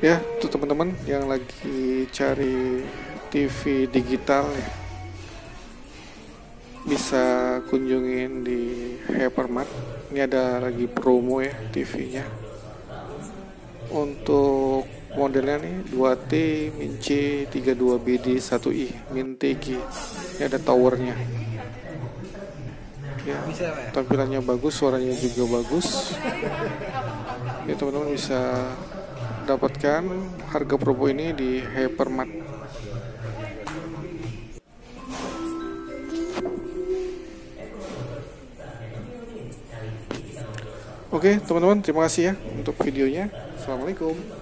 Ya, untuk teman-teman yang lagi cari TV digital ya, bisa kunjungin di Hypermart. Ini ada lagi promo ya TV-nya. Untuk modelnya nih 2T Min C 32BD 1i Min TG. Ini ada towernya. Ya, tampilannya bagus, suaranya juga bagus. Ya, teman-teman bisa dapatkan harga promo ini di Hypermart. Oke teman-teman, terima kasih ya untuk videonya. Assalamualaikum.